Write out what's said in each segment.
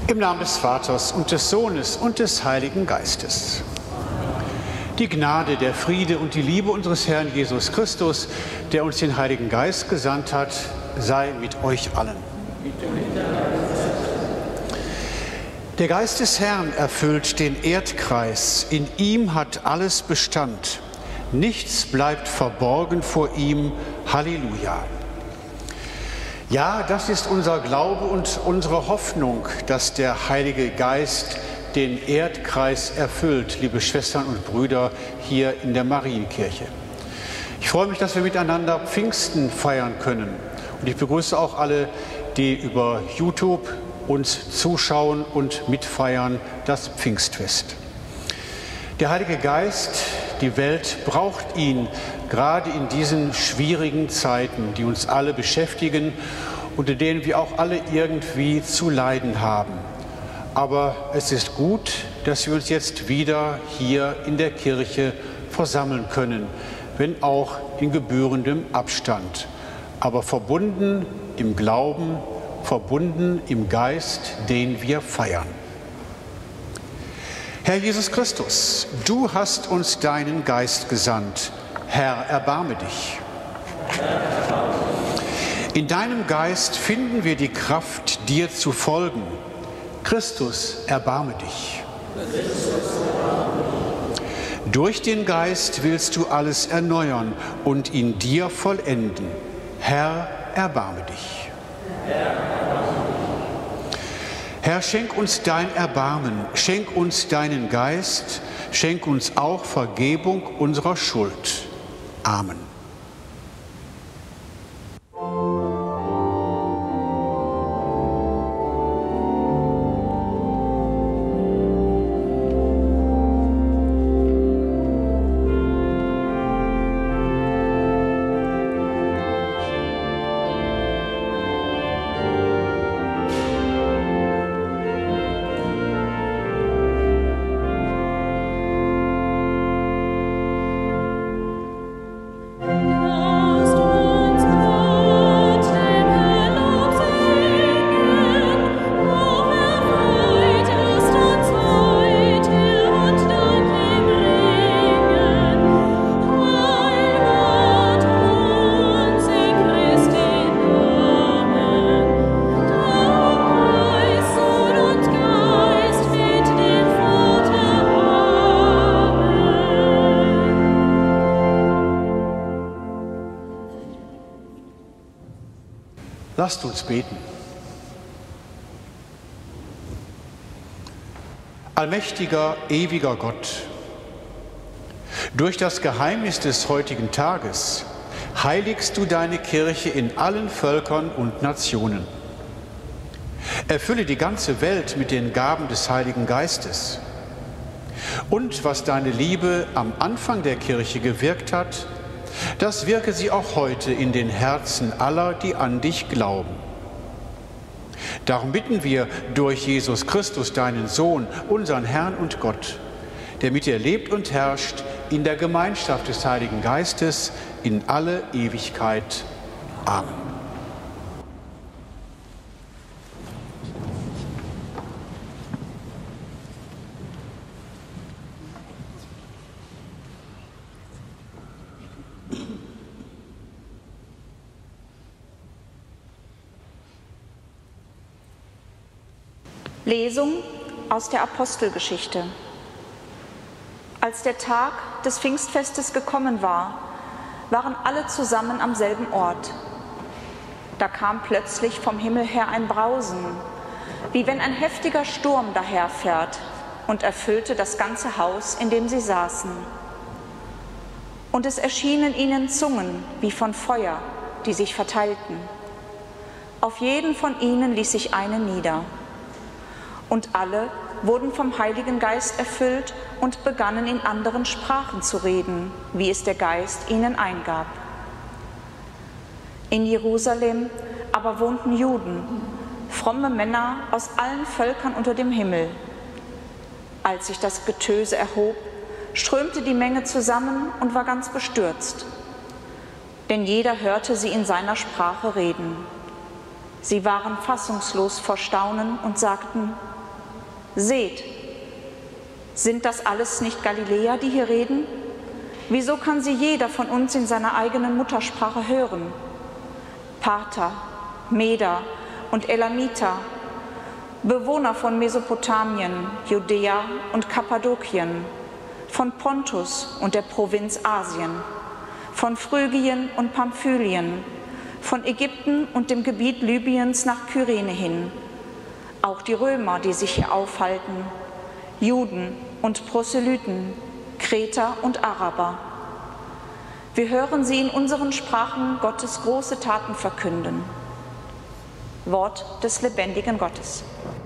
Im Namen des Vaters und des Sohnes und des Heiligen Geistes. Die Gnade, der Friede und die Liebe unseres Herrn Jesus Christus, der uns den Heiligen Geist gesandt hat, sei mit euch allen. Der Geist des Herrn erfüllt den Erdkreis. In ihm hat alles Bestand. Nichts bleibt verborgen vor ihm. Halleluja. Ja, das ist unser Glaube und unsere Hoffnung, dass der Heilige Geist den Erdkreis erfüllt, liebe Schwestern und Brüder, hier in der Marienkirche. Ich freue mich, dass wir miteinander Pfingsten feiern können. Und ich begrüße auch alle, die über YouTube uns zuschauen und mitfeiern, das Pfingstfest. Der Heilige Geist, die Welt braucht ihn, gerade in diesen schwierigen Zeiten, die uns alle beschäftigen und in denen wir auch alle irgendwie zu leiden haben. Aber es ist gut, dass wir uns jetzt wieder hier in der Kirche versammeln können, wenn auch in gebührendem Abstand, aber verbunden im Glauben, verbunden im Geist, den wir feiern. Herr Jesus Christus, du hast uns deinen Geist gesandt. Herr, erbarme dich. In deinem Geist finden wir die Kraft, dir zu folgen. Christus, erbarme dich. Durch den Geist willst du alles erneuern und in dir vollenden. Herr, erbarme dich. Herr, schenk uns dein Erbarmen, schenk uns deinen Geist, schenk uns auch Vergebung unserer Schuld. Amen. Lasst uns beten. Allmächtiger, ewiger Gott, durch das Geheimnis des heutigen Tages heiligst du deine Kirche in allen Völkern und Nationen. Erfülle die ganze Welt mit den Gaben des Heiligen Geistes. Und was deine Liebe am Anfang der Kirche gewirkt hat, das wirke sie auch heute in den Herzen aller, die an dich glauben. Darum bitten wir durch Jesus Christus, deinen Sohn, unseren Herrn und Gott, der mit dir lebt und herrscht in der Gemeinschaft des Heiligen Geistes in alle Ewigkeit. Amen. Lesung aus der Apostelgeschichte. Als der Tag des Pfingstfestes gekommen war, waren alle zusammen am selben Ort. Da kam plötzlich vom Himmel her ein Brausen, wie wenn ein heftiger Sturm daherfährt, und erfüllte das ganze Haus, in dem sie saßen. Und es erschienen ihnen Zungen wie von Feuer, die sich verteilten. Auf jeden von ihnen ließ sich eine nieder. Und alle wurden vom Heiligen Geist erfüllt und begannen in anderen Sprachen zu reden, wie es der Geist ihnen eingab. In Jerusalem aber wohnten Juden, fromme Männer aus allen Völkern unter dem Himmel. Als sich das Getöse erhob, strömte die Menge zusammen und war ganz bestürzt. Denn jeder hörte sie in seiner Sprache reden. Sie waren fassungslos vor Staunen und sagten: Seht, sind das alles nicht Galiläer, die hier reden? Wieso kann sie jeder von uns in seiner eigenen Muttersprache hören? Parther, Meder und Elamiter, Bewohner von Mesopotamien, Judäa und Kappadokien, von Pontus und der Provinz Asien, von Phrygien und Pamphylien, von Ägypten und dem Gebiet Libyens nach Kyrene hin, auch die Römer, die sich hier aufhalten, Juden und Proselyten, Kreter und Araber. Wir hören sie in unseren Sprachen Gottes große Taten verkünden. Wort des lebendigen Gottes.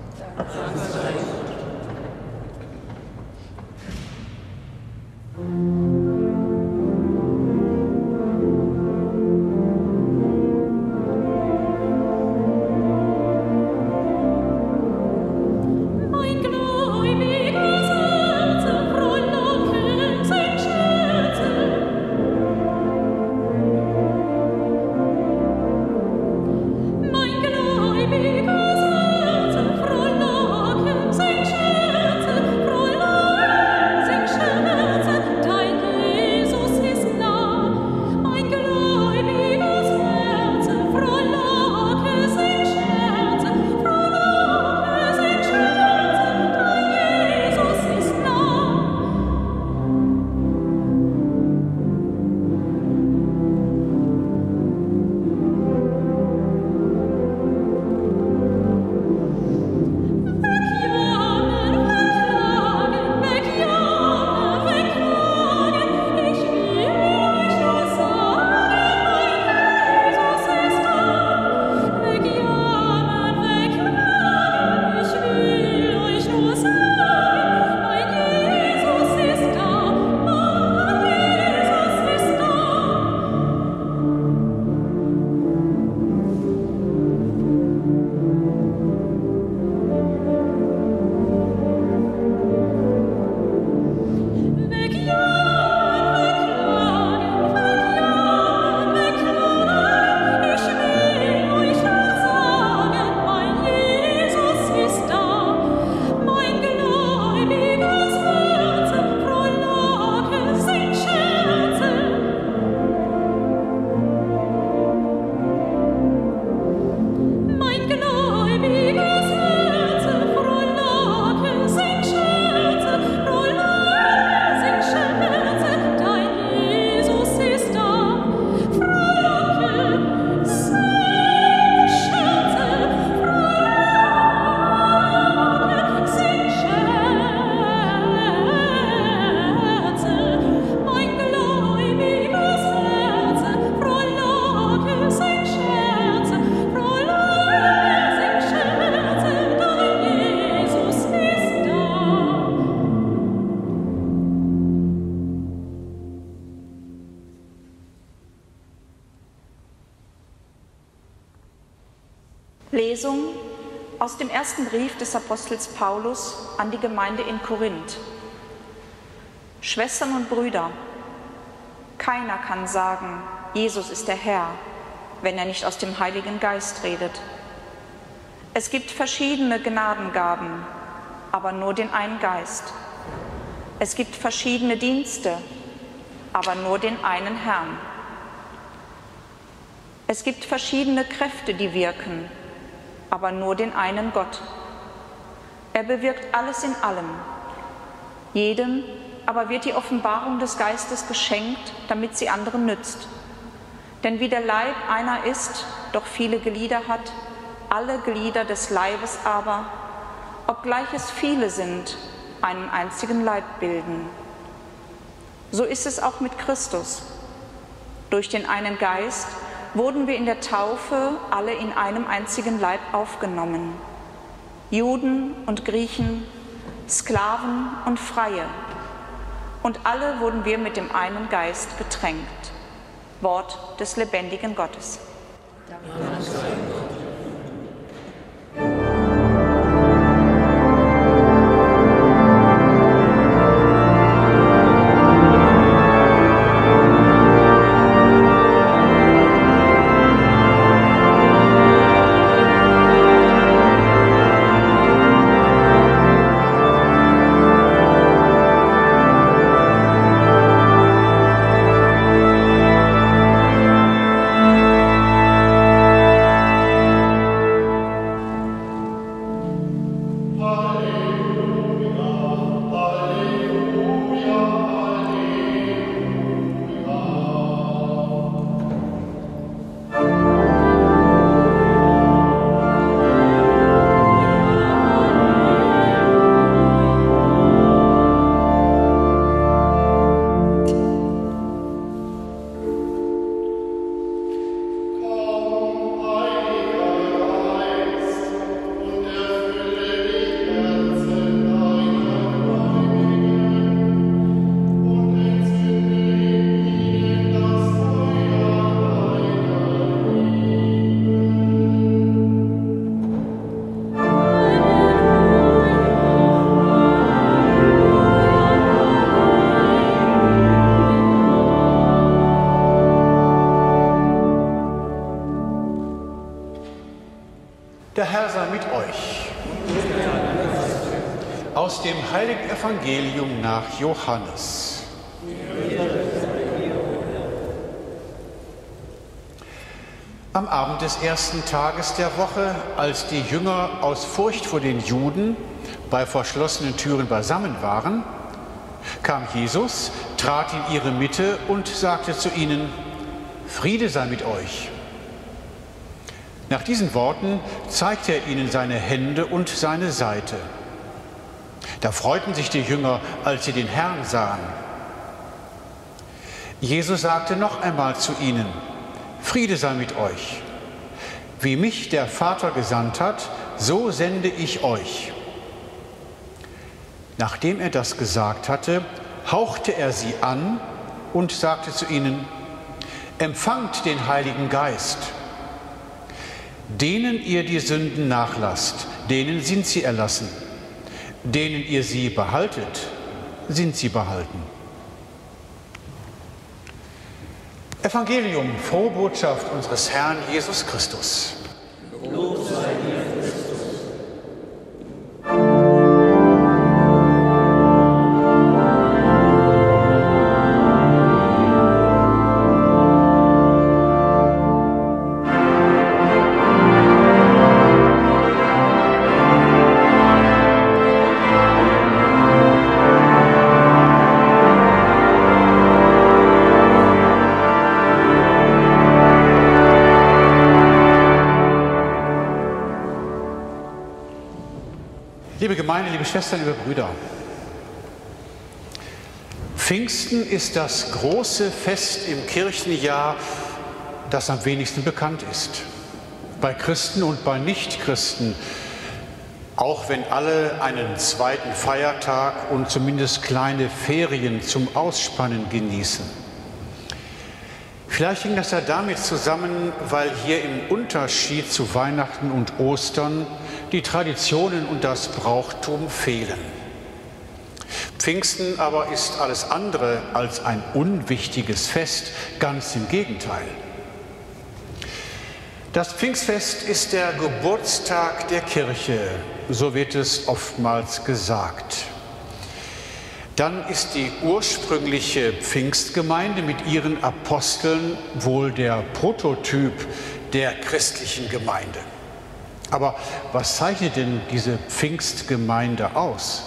Lesung aus dem ersten Brief des Apostels Paulus an die Gemeinde in Korinth. Schwestern und Brüder, keiner kann sagen, Jesus ist der Herr, wenn er nicht aus dem Heiligen Geist redet. Es gibt verschiedene Gnadengaben, aber nur den einen Geist. Es gibt verschiedene Dienste, aber nur den einen Herrn. Es gibt verschiedene Kräfte, die wirken, aber nur den einen Gott. Er bewirkt alles in allem. Jedem aber wird die Offenbarung des Geistes geschenkt, damit sie anderen nützt. Denn wie der Leib einer ist, doch viele Glieder hat, alle Glieder des Leibes aber, obgleich es viele sind, einen einzigen Leib bilden. So ist es auch mit Christus. Durch den einen Geist wurden wir in der Taufe alle in einem einzigen Leib aufgenommen. Juden und Griechen, Sklaven und Freie. Und alle wurden wir mit dem einen Geist getränkt. Wort des lebendigen Gottes. Dank sei Gott. Der Herr sei mit euch. Aus dem heiligen Evangelium nach Johannes. Am Abend des ersten Tages der Woche, als die Jünger aus Furcht vor den Juden bei verschlossenen Türen beisammen waren, kam Jesus, trat in ihre Mitte und sagte zu ihnen: Friede sei mit euch. Nach diesen Worten zeigte er ihnen seine Hände und seine Seite. Da freuten sich die Jünger, als sie den Herrn sahen. Jesus sagte noch einmal zu ihnen: Friede sei mit euch. Wie mich der Vater gesandt hat, so sende ich euch. Nachdem er das gesagt hatte, hauchte er sie an und sagte zu ihnen: Empfangt den Heiligen Geist. Denen ihr die Sünden nachlasst, denen sind sie erlassen. Denen ihr sie behaltet, sind sie behalten. Evangelium, frohe Botschaft unseres Herrn Jesus Christus. Lob sei dir, Christus. Liebe Gemeinde, liebe Schwestern, liebe Brüder, Pfingsten ist das große Fest im Kirchenjahr, das am wenigsten bekannt ist. Bei Christen und bei Nichtchristen, auch wenn alle einen zweiten Feiertag und zumindest kleine Ferien zum Ausspannen genießen. Vielleicht hing das ja damit zusammen, weil hier im Unterschied zu Weihnachten und Ostern die Traditionen und das Brauchtum fehlen. Pfingsten aber ist alles andere als ein unwichtiges Fest, ganz im Gegenteil. Das Pfingstfest ist der Geburtstag der Kirche, so wird es oftmals gesagt. Dann ist die ursprüngliche Pfingstgemeinde mit ihren Aposteln wohl der Prototyp der christlichen Gemeinde. Aber was zeichnet denn diese Pfingstgemeinde aus?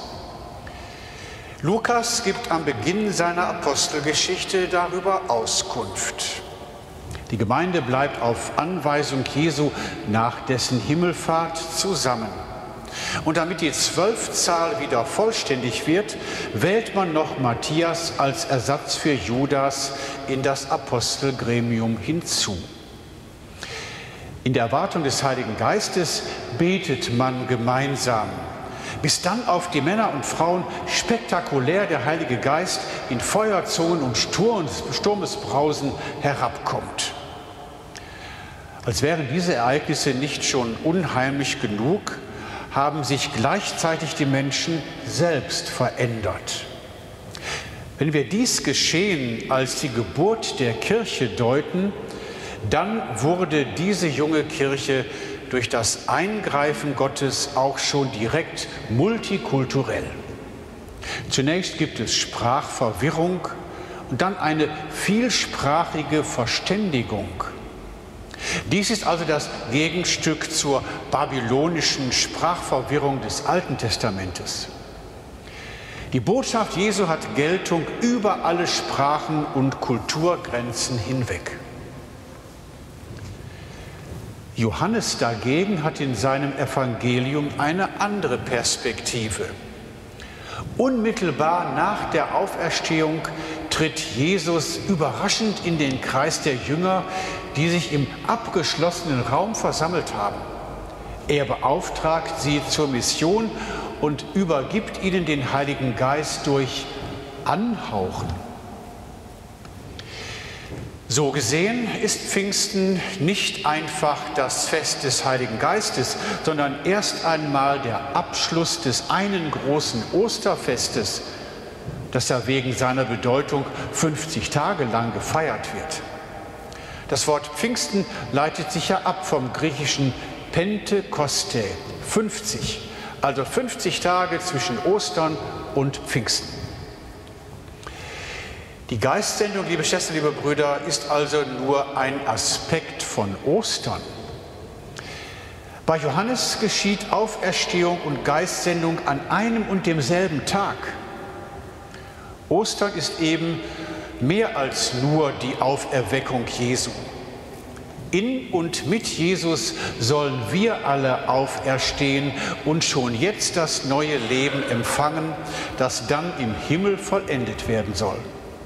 Lukas gibt am Beginn seiner Apostelgeschichte darüber Auskunft. Die Gemeinde bleibt auf Anweisung Jesu nach dessen Himmelfahrt zusammen. Und damit die 12-Zahl wieder vollständig wird, wählt man noch Matthias als Ersatz für Judas in das Apostelgremium hinzu. In der Erwartung des Heiligen Geistes betet man gemeinsam, bis dann auf die Männer und Frauen spektakulär der Heilige Geist in Feuerzungen und Sturmesbrausen herabkommt. Als wären diese Ereignisse nicht schon unheimlich genug, haben sich gleichzeitig die Menschen selbst verändert. Wenn wir dies Geschehen als die Geburt der Kirche deuten, dann wurde diese junge Kirche durch das Eingreifen Gottes auch schon direkt multikulturell. Zunächst gibt es Sprachverwirrung und dann eine vielsprachige Verständigung. Dies ist also das Gegenstück zur babylonischen Sprachverwirrung des Alten Testamentes. Die Botschaft Jesu hat Geltung über alle Sprachen und Kulturgrenzen hinweg. Johannes dagegen hat in seinem Evangelium eine andere Perspektive. Unmittelbar nach der Auferstehung tritt Jesus überraschend in den Kreis der Jünger, die sich im abgeschlossenen Raum versammelt haben. Er beauftragt sie zur Mission und übergibt ihnen den Heiligen Geist durch Anhauchen. So gesehen ist Pfingsten nicht einfach das Fest des Heiligen Geistes, sondern erst einmal der Abschluss des einen großen Osterfestes, das ja wegen seiner Bedeutung 50 Tage lang gefeiert wird. Das Wort Pfingsten leitet sich ja ab vom griechischen Pentekoste, 50, also 50 Tage zwischen Ostern und Pfingsten. Die Geistsendung, liebe Schwestern, liebe Brüder, ist also nur ein Aspekt von Ostern. Bei Johannes geschieht Auferstehung und Geistsendung an einem und demselben Tag. Ostern ist eben mehr als nur die Auferweckung Jesu. In und mit Jesus sollen wir alle auferstehen und schon jetzt das neue Leben empfangen, das dann im Himmel vollendet werden soll.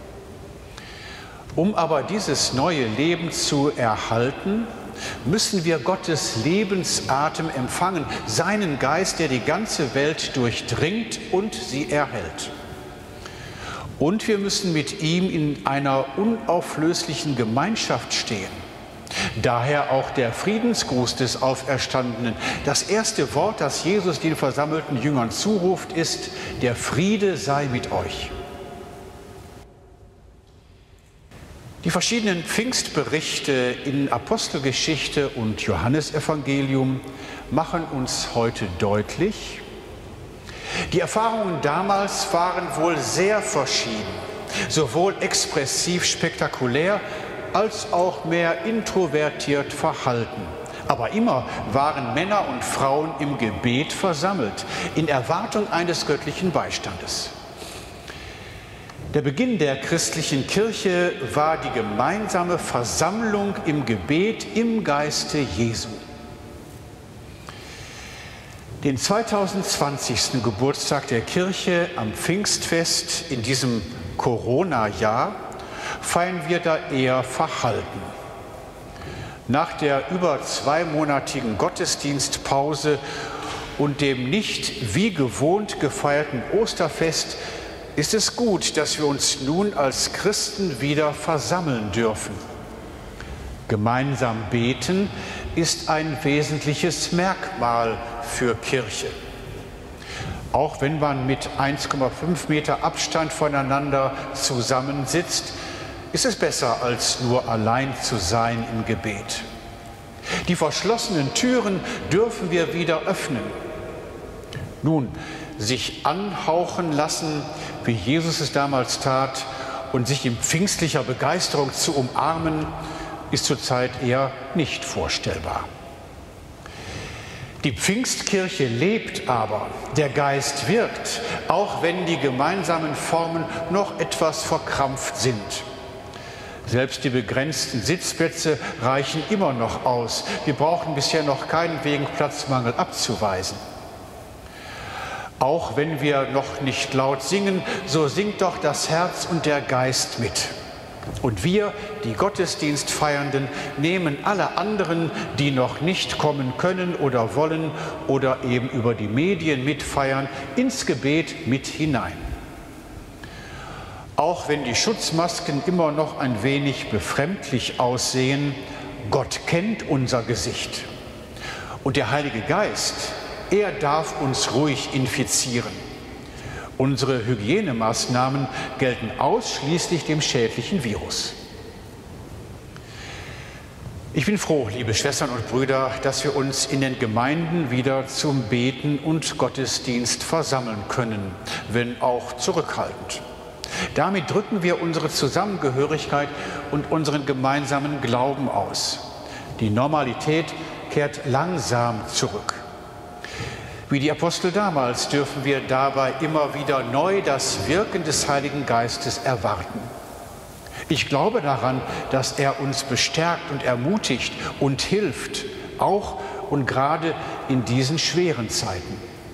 Um aber dieses neue Leben zu erhalten, müssen wir Gottes Lebensatem empfangen, seinen Geist, der die ganze Welt durchdringt und sie erhält. Und wir müssen mit ihm in einer unauflöslichen Gemeinschaft stehen. Daher auch der Friedensgruß des Auferstandenen. Das erste Wort, das Jesus den versammelten Jüngern zuruft, ist: Der Friede sei mit euch. Die verschiedenen Pfingstberichte in Apostelgeschichte und Johannesevangelium machen uns heute deutlich, die Erfahrungen damals waren wohl sehr verschieden, sowohl expressiv spektakulär als auch mehr introvertiert verhalten. Aber immer waren Männer und Frauen im Gebet versammelt, in Erwartung eines göttlichen Beistandes. Der Beginn der christlichen Kirche war die gemeinsame Versammlung im Gebet im Geiste Jesu. Den 2020. Geburtstag der Kirche am Pfingstfest in diesem Corona-Jahr feiern wir da eher verhalten. Nach der über zweimonatigen Gottesdienstpause und dem nicht wie gewohnt gefeierten Osterfest ist es gut, dass wir uns nun als Christen wieder versammeln dürfen. Gemeinsam beten ist ein wesentliches Merkmal für Kirche. Auch wenn man mit 1,5 Meter Abstand voneinander zusammensitzt, ist es besser, als nur allein zu sein im Gebet. Die verschlossenen Türen dürfen wir wieder öffnen. Nun, sich anhauchen lassen, wie Jesus es damals tat, und sich in pfingstlicher Begeisterung zu umarmen, ist zurzeit eher nicht vorstellbar. Die Pfingstkirche lebt aber, der Geist wirkt, auch wenn die gemeinsamen Formen noch etwas verkrampft sind. Selbst die begrenzten Sitzplätze reichen immer noch aus. Wir brauchen bisher noch keinen wegen Platzmangel abzuweisen. Auch wenn wir noch nicht laut singen, so singt doch das Herz und der Geist mit. Und wir, die Gottesdienstfeiernden, nehmen alle anderen, die noch nicht kommen können oder wollen oder eben über die Medien mitfeiern, ins Gebet mit hinein. Auch wenn die Schutzmasken immer noch ein wenig befremdlich aussehen, Gott kennt unser Gesicht. Und der Heilige Geist, er darf uns ruhig infizieren. Unsere Hygienemaßnahmen gelten ausschließlich dem schädlichen Virus. Ich bin froh, liebe Schwestern und Brüder, dass wir uns in den Gemeinden wieder zum Beten und Gottesdienst versammeln können, wenn auch zurückhaltend. Damit drücken wir unsere Zusammengehörigkeit und unseren gemeinsamen Glauben aus. Die Normalität kehrt langsam zurück. Wie die Apostel damals dürfen wir dabei immer wieder neu das Wirken des Heiligen Geistes erwarten. Ich glaube daran, dass er uns bestärkt und ermutigt und hilft, auch und gerade in diesen schweren Zeiten.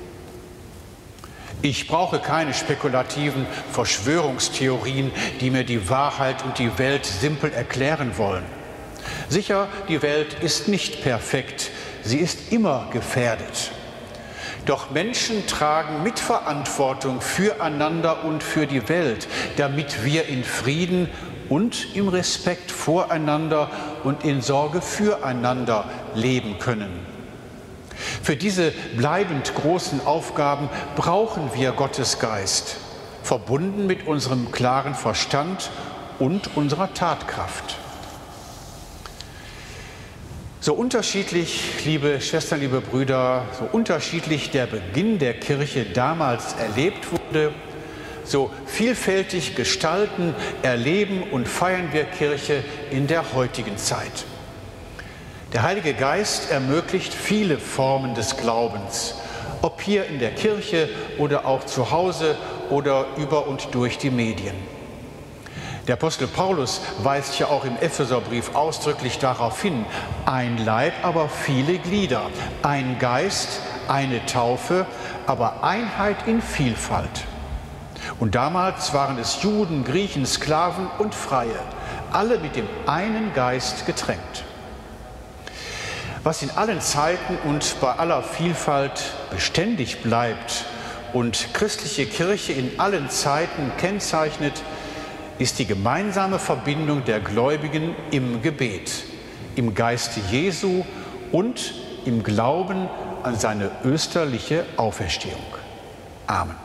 Ich brauche keine spekulativen Verschwörungstheorien, die mir die Wahrheit und die Welt simpel erklären wollen. Sicher, die Welt ist nicht perfekt, sie ist immer gefährdet. Doch Menschen tragen Mitverantwortung füreinander und für die Welt, damit wir in Frieden und im Respekt voreinander und in Sorge füreinander leben können. Für diese bleibend großen Aufgaben brauchen wir Gottes Geist, verbunden mit unserem klaren Verstand und unserer Tatkraft. So unterschiedlich, liebe Schwestern, liebe Brüder, so unterschiedlich der Beginn der Kirche damals erlebt wurde, so vielfältig gestalten, erleben und feiern wir Kirche in der heutigen Zeit. Der Heilige Geist ermöglicht viele Formen des Glaubens, ob hier in der Kirche oder auch zu Hause oder über und durch die Medien. Der Apostel Paulus weist ja auch im Epheserbrief ausdrücklich darauf hin, ein Leib, aber viele Glieder, ein Geist, eine Taufe, aber Einheit in Vielfalt. Und damals waren es Juden, Griechen, Sklaven und Freie, alle mit dem einen Geist getränkt. Was in allen Zeiten und bei aller Vielfalt beständig bleibt und christliche Kirche in allen Zeiten kennzeichnet, ist die gemeinsame Verbindung der Gläubigen im Gebet, im Geiste Jesu und im Glauben an seine österliche Auferstehung. Amen.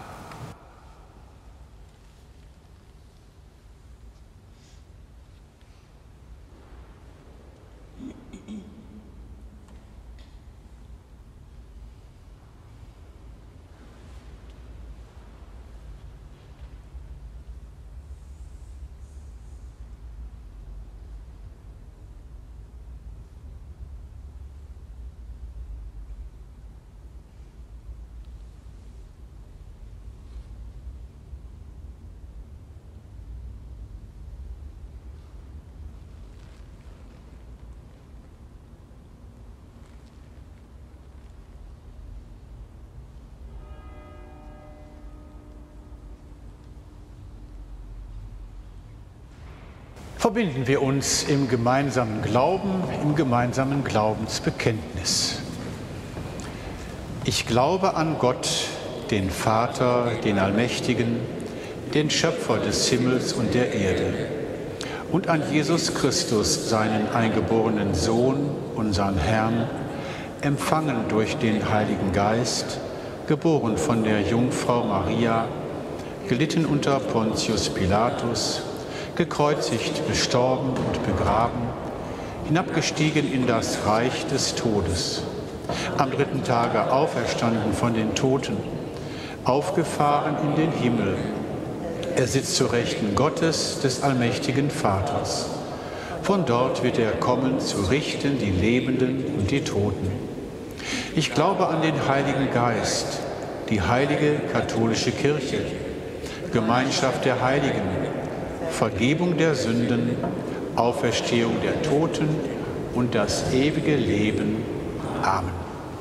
Verbinden wir uns im gemeinsamen Glauben, im gemeinsamen Glaubensbekenntnis. Ich glaube an Gott, den Vater, den Allmächtigen, den Schöpfer des Himmels und der Erde, und an Jesus Christus, seinen eingeborenen Sohn, unseren Herrn, empfangen durch den Heiligen Geist, geboren von der Jungfrau Maria, gelitten unter Pontius Pilatus, gekreuzigt, gestorben und begraben, hinabgestiegen in das Reich des Todes, am dritten Tage auferstanden von den Toten, aufgefahren in den Himmel. Er sitzt zur Rechten Gottes, des allmächtigen Vaters. Von dort wird er kommen, zu richten die Lebenden und die Toten. Ich glaube an den Heiligen Geist, die heilige katholische Kirche, Gemeinschaft der Heiligen, Vergebung der Sünden, Auferstehung der Toten und das ewige Leben. Amen.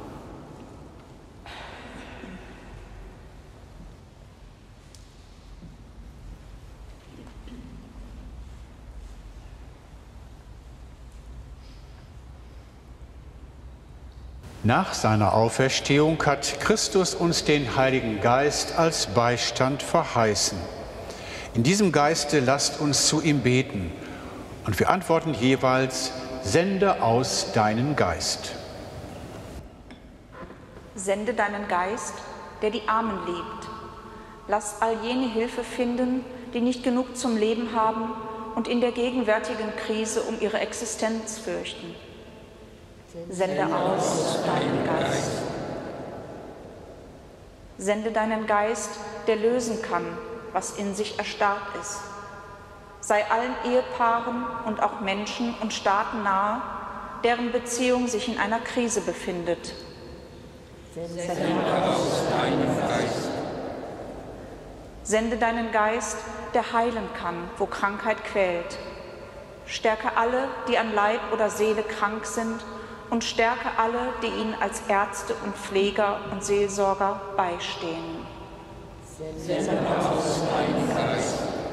Nach seiner Auferstehung hat Christus uns den Heiligen Geist als Beistand verheißen. In diesem Geiste lasst uns zu ihm beten und wir antworten jeweils: Sende aus deinen Geist. Sende deinen Geist, der die Armen liebt. Lass all jene Hilfe finden, die nicht genug zum Leben haben und in der gegenwärtigen Krise um ihre Existenz fürchten. Sende aus deinen Geist. Sende deinen Geist, der lösen kann, was in sich erstarrt ist. Sei allen Ehepaaren und auch Menschen und Staaten nahe, deren Beziehung sich in einer Krise befindet. Sende aus deinen Geist. Sende deinen Geist, der heilen kann, wo Krankheit quält. Stärke alle, die an Leib oder Seele krank sind, und stärke alle, die ihnen als Ärzte und Pfleger und Seelsorger beistehen. Sende aus deinen Geist.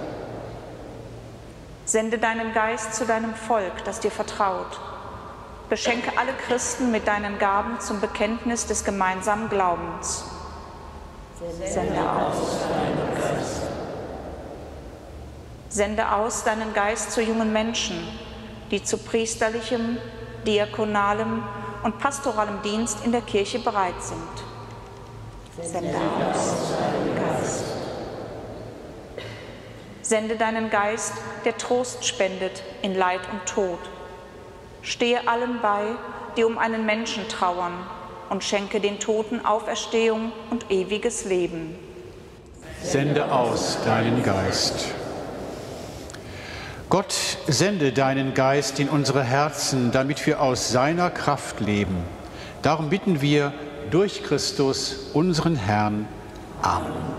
Sende deinen Geist zu deinem Volk, das dir vertraut. Beschenke alle Christen mit deinen Gaben zum Bekenntnis des gemeinsamen Glaubens. Sende aus deinen Geist. Sende aus deinen Geist zu jungen Menschen, die zu priesterlichem, diakonalem und pastoralem Dienst in der Kirche bereit sind. Sende aus deinen Geist. Sende deinen Geist, der Trost spendet in Leid und Tod. Stehe allen bei, die um einen Menschen trauern, und schenke den Toten Auferstehung und ewiges Leben. Sende aus deinen Geist. Gott, sende deinen Geist in unsere Herzen, damit wir aus seiner Kraft leben. Darum bitten wir durch Christus, unseren Herrn. Amen.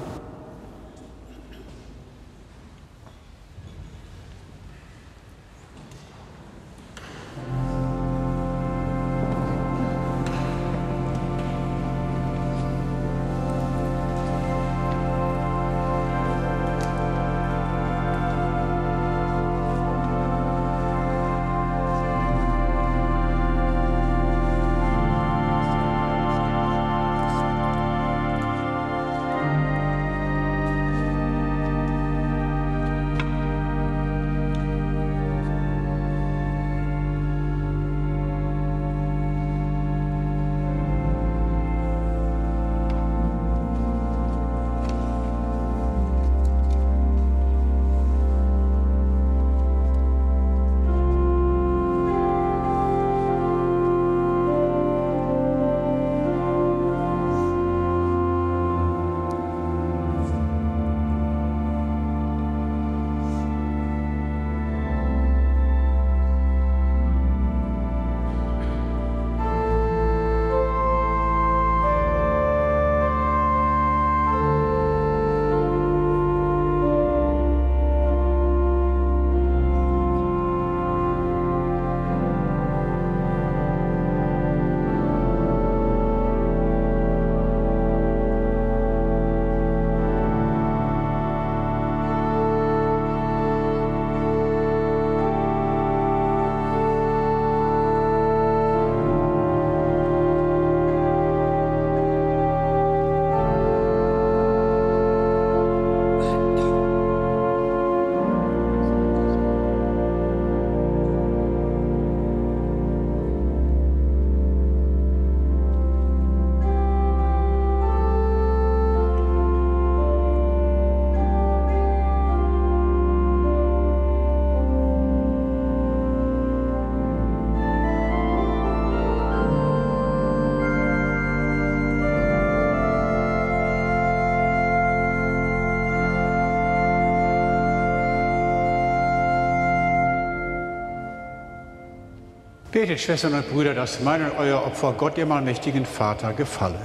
Betet, Schwestern und Brüder, dass mein und euer Opfer Gott, dem allmächtigen Vater, gefalle.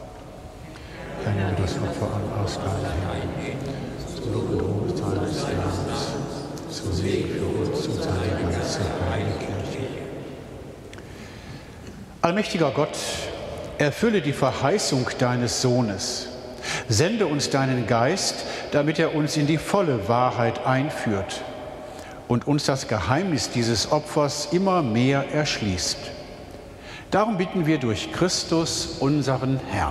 Herr, nehme das Opfer an aus deiner Hand, zum Lob und Ruhm deines Namens, zum Segen für uns und seine ganze heilige Kirche. Allmächtiger Gott, erfülle die Verheißung deines Sohnes. Sende uns deinen Geist, damit er uns in die volle Wahrheit einführt und uns das Geheimnis dieses Opfers immer mehr erschließt. Darum bitten wir durch Christus, unseren Herrn.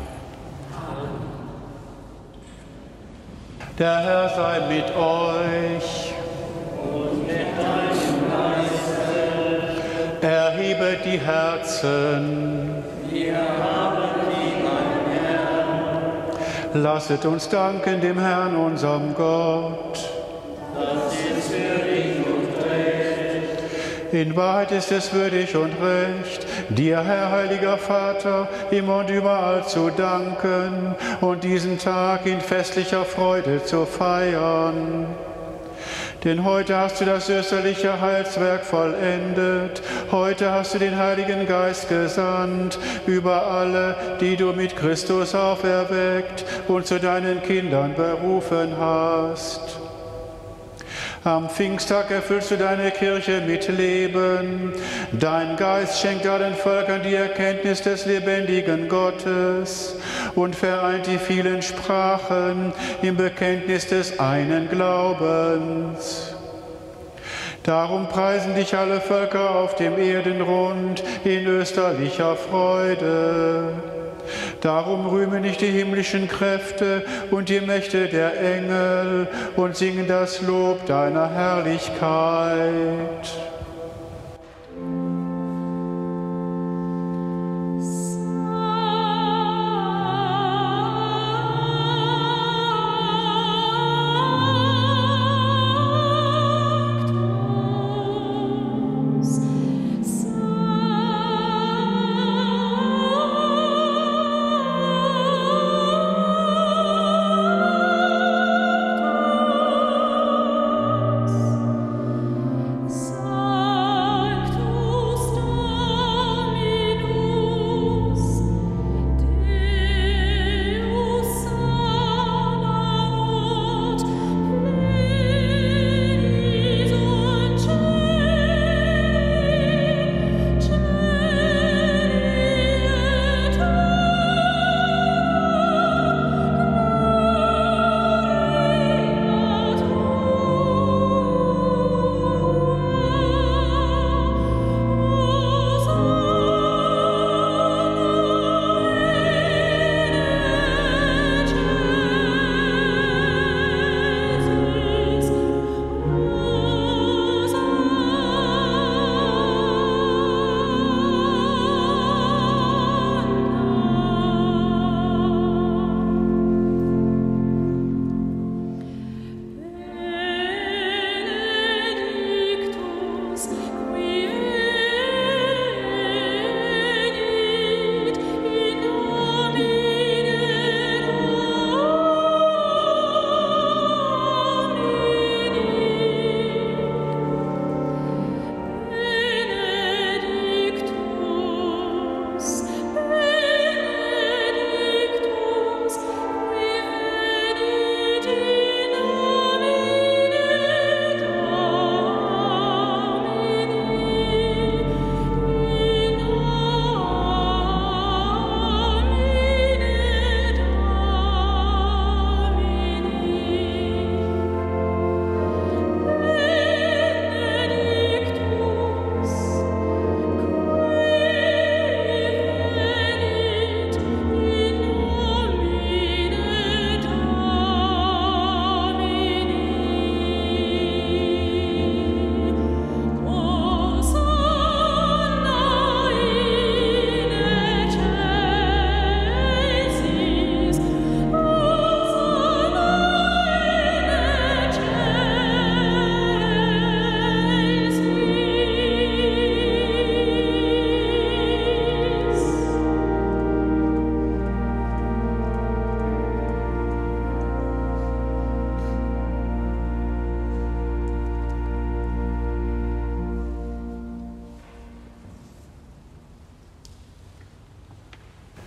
Der Herr sei mit euch. Und mit deinem Geiste. Erhebet die Herzen. Wir haben lieb an Herrn. Lasset uns danken dem Herrn, unserem Gott. Das ist würdig und recht. In Wahrheit ist es würdig und recht, dir, Herr, heiliger Vater, immer und überall zu danken und diesen Tag in festlicher Freude zu feiern. Denn heute hast du das österliche Heilswerk vollendet, heute hast du den Heiligen Geist gesandt über alle, die du mit Christus auferweckt und zu deinen Kindern berufen hast. Am Pfingsttag erfüllst du deine Kirche mit Leben. Dein Geist schenkt allen Völkern die Erkenntnis des lebendigen Gottes und vereint die vielen Sprachen im Bekenntnis des einen Glaubens. Darum preisen dich alle Völker auf dem Erdenrund in österlicher Freude. Darum rühmen dich die himmlischen Kräfte und die Mächte der Engel und singen das Lob deiner Herrlichkeit.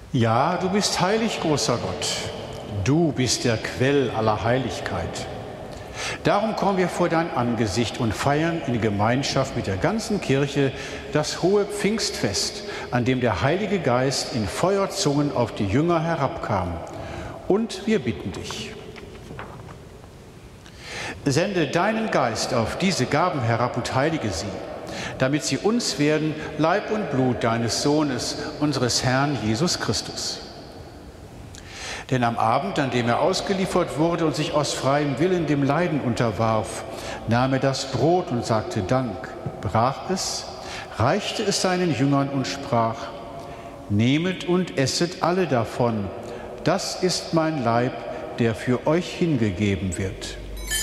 Ja, du bist heilig, großer Gott. Du bist der Quell aller Heiligkeit. Darum kommen wir vor dein Angesicht und feiern in Gemeinschaft mit der ganzen Kirche das hohe Pfingstfest, an dem der Heilige Geist in Feuerzungen auf die Jünger herabkam. Und wir bitten dich. Sende deinen Geist auf diese Gaben herab und heilige sie, damit sie uns werden, Leib und Blut deines Sohnes, unseres Herrn Jesus Christus. Denn am Abend, an dem er ausgeliefert wurde und sich aus freiem Willen dem Leiden unterwarf, nahm er das Brot und sagte Dank, brach es, reichte es seinen Jüngern und sprach: Nehmet und esset alle davon, das ist mein Leib, der für euch hingegeben wird.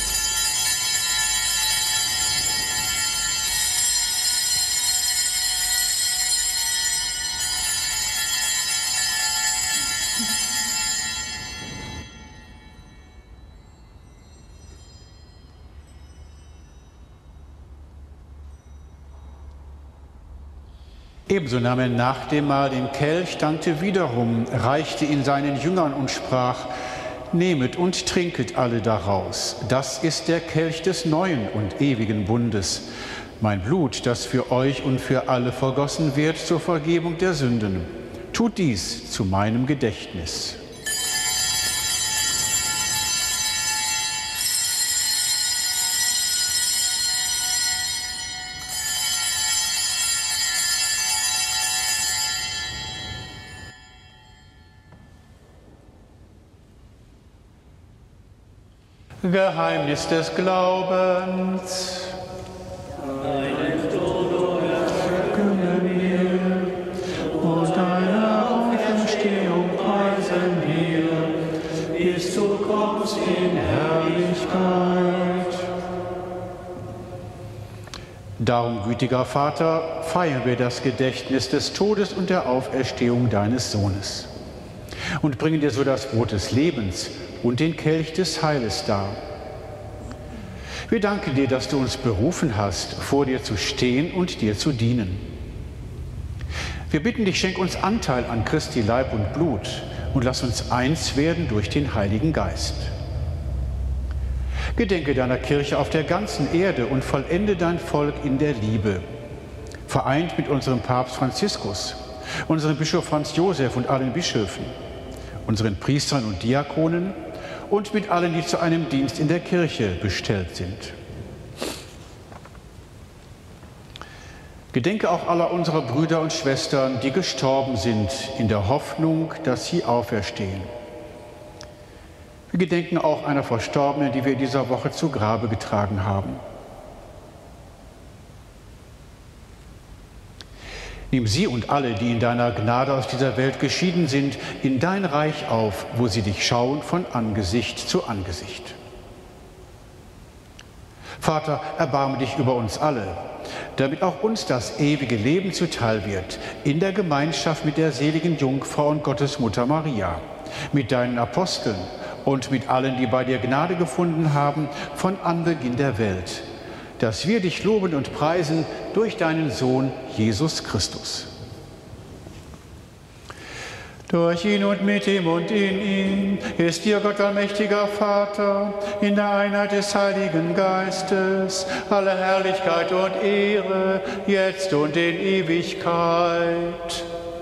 Ebenso nahm er nach dem Mahl den Kelch, dankte wiederum, reichte ihn seinen Jüngern und sprach: Nehmet und trinket alle daraus. Das ist der Kelch des neuen und ewigen Bundes. Mein Blut, das für euch und für alle vergossen wird zur Vergebung der Sünden. Tut dies zu meinem Gedächtnis. Geheimnis des Glaubens. Deinen Tod, o Herr, Verkünden wir und deine Auferstehung preisen wir, bis du kommst in Herrlichkeit. Darum, gütiger Vater, feiern wir das Gedächtnis des Todes und der Auferstehung deines Sohnes und bringen dir so das Brot des Lebens und den Kelch des Heiles dar. Wir danken dir, dass du uns berufen hast, vor dir zu stehen und dir zu dienen. Wir bitten dich, schenk uns Anteil an Christi Leib und Blut und lass uns eins werden durch den Heiligen Geist. Gedenke deiner Kirche auf der ganzen Erde und vollende dein Volk in der Liebe, vereint mit unserem Papst Franziskus, unserem Bischof Franz Josef und allen Bischöfen, unseren Priestern und Diakonen und mit allen, die zu einem Dienst in der Kirche bestellt sind. Gedenke auch aller unserer Brüder und Schwestern, die gestorben sind, in der Hoffnung, dass sie auferstehen. Wir gedenken auch einer Verstorbenen, die wir in dieser Woche zu Grabe getragen haben. Nimm sie und alle, die in deiner Gnade aus dieser Welt geschieden sind, in dein Reich auf, wo sie dich schauen von Angesicht zu Angesicht. Vater, erbarme dich über uns alle, damit auch uns das ewige Leben zuteil wird, in der Gemeinschaft mit der seligen Jungfrau und Gottesmutter Maria, mit deinen Aposteln und mit allen, die bei dir Gnade gefunden haben, von Anbeginn der Welt, dass wir dich loben und preisen durch deinen Sohn Jesus Christus. Durch ihn und mit ihm und in ihm ist dir, Gott allmächtiger Vater, in der Einheit des Heiligen Geistes, alle Herrlichkeit und Ehre, jetzt und in Ewigkeit.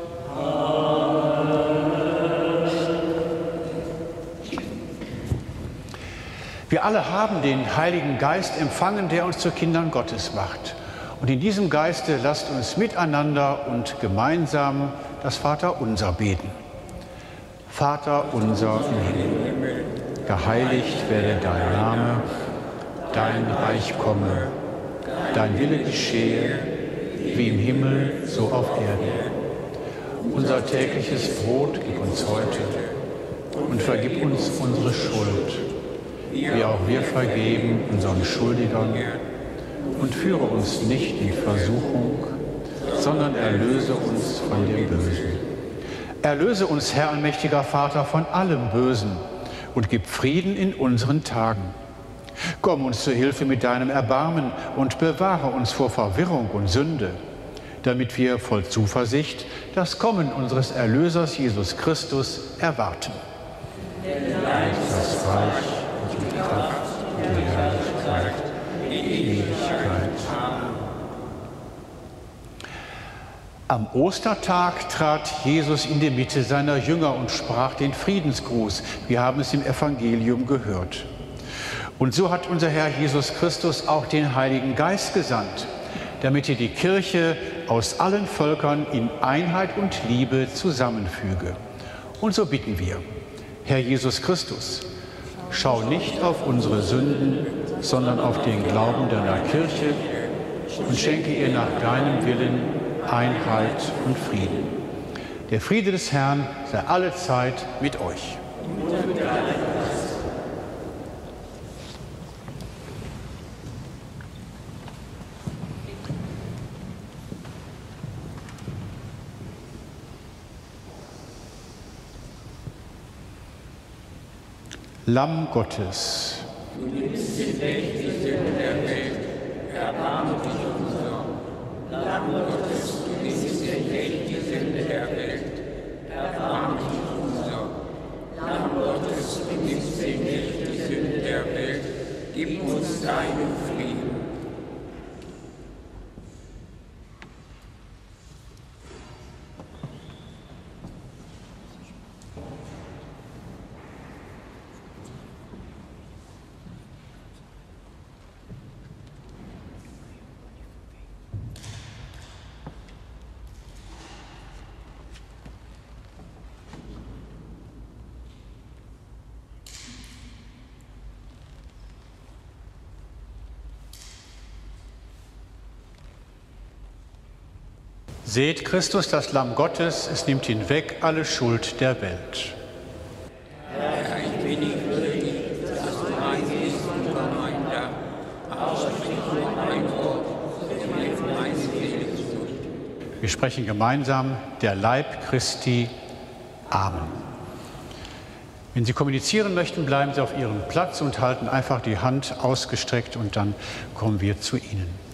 Wir alle haben den Heiligen Geist empfangen, der uns zu Kindern Gottes macht. Und in diesem Geiste lasst uns miteinander und gemeinsam das Vaterunser beten. Vater unser im Himmel, geheiligt werde dein Name, dein Reich komme, dein Wille geschehe, wie im Himmel, so auf Erden. Unser tägliches Brot gib uns heute und vergib uns unsere Schuld, wie auch wir vergeben unseren Schuldigern, und führe uns nicht in Versuchung, sondern erlöse uns von dem Bösen. Erlöse uns, Herr allmächtiger Vater, von allem Bösen und gib Frieden in unseren Tagen. Komm uns zur Hilfe mit deinem Erbarmen und bewahre uns vor Verwirrung und Sünde, damit wir voll Zuversicht das Kommen unseres Erlösers Jesus Christus erwarten. Das Reich und die Kraft und die Herrlichkeit in Ewigkeit. Am Ostertag trat Jesus in die Mitte seiner Jünger und sprach den Friedensgruß. Wir haben es im Evangelium gehört. Und so hat unser Herr Jesus Christus auch den Heiligen Geist gesandt, damit er die Kirche aus allen Völkern in Einheit und Liebe zusammenfüge. Und so bitten wir, Herr Jesus Christus, schau nicht auf unsere Sünden, sondern auf den Glauben deiner Kirche und schenke ihr nach deinem Willen Einheit und Frieden. Der Friede des Herrn sei allezeit mit euch. Lamm Gottes. Du nimmst den Weg die Sünden der Welt, erbarme dich unser. Lamm Gottes, du nimmst den Weg die Sünden der Welt, erbarme dich unser. Lamm Gottes, du nimmst den Weg die Sünden der Welt, gib uns deinen Frieden. Seht Christus, das Lamm Gottes, es nimmt hinweg alle Schuld der Welt. Herr, ich bin nicht würdig, dass du eingehst unter mein Dach, aber sprich nur ein Wort, und hilf meine Sehnsucht. Wir sprechen gemeinsam, der Leib Christi. Amen. Wenn Sie kommunizieren möchten, bleiben Sie auf Ihrem Platz und halten einfach die Hand ausgestreckt und dann kommen wir zu Ihnen.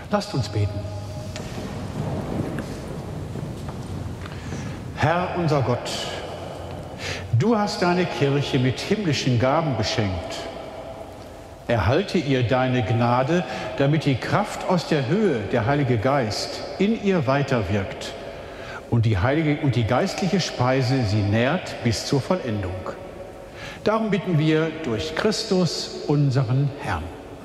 Lasst uns beten. Herr unser Gott, du hast deine Kirche mit himmlischen Gaben beschenkt. Erhalte ihr deine Gnade, damit die Kraft aus der Höhe, der Heilige Geist, in ihr weiterwirkt und die geistliche Speise sie nährt bis zur Vollendung. Darum bitten wir durch Christus, unseren Herrn.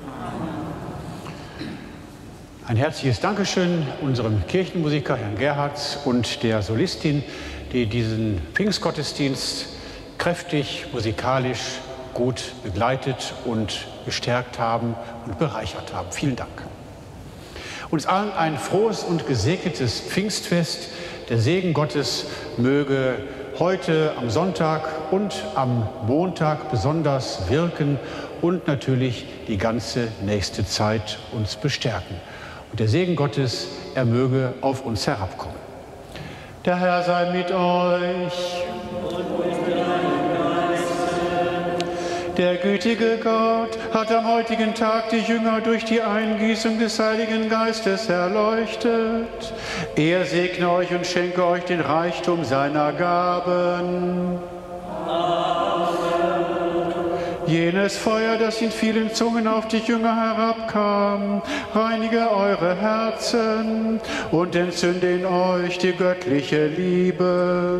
Ein herzliches Dankeschön unserem Kirchenmusiker Herrn Gerhards und der Solistin, die diesen Pfingstgottesdienst kräftig, musikalisch gut begleitet und gestärkt haben und bereichert haben. Vielen Dank. Uns allen ein frohes und gesegnetes Pfingstfest. Der Segen Gottes möge heute am Sonntag und am Montag besonders wirken und natürlich die ganze nächste Zeit uns bestärken. Und der Segen Gottes, er möge auf uns herabkommen. Der Herr sei mit euch. Der gütige Gott hat am heutigen Tag die Jünger durch die Eingießung des Heiligen Geistes erleuchtet. Er segne euch und schenke euch den Reichtum seiner Gaben. Jenes Feuer, das in vielen Zungen auf die Jünger herabkam, reinige eure Herzen und entzünde in euch die göttliche Liebe.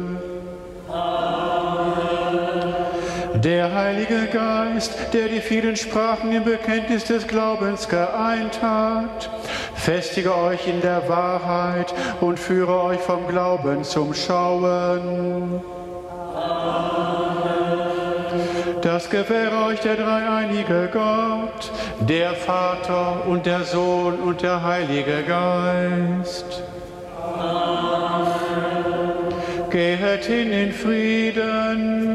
Der Heilige Geist, der die vielen Sprachen im Bekenntnis des Glaubens geeint hat, festige euch in der Wahrheit und führe euch vom Glauben zum Schauen. Das gewähre euch der dreieinige Gott, der Vater und der Sohn und der Heilige Geist. Amen. Gehet hin in Frieden.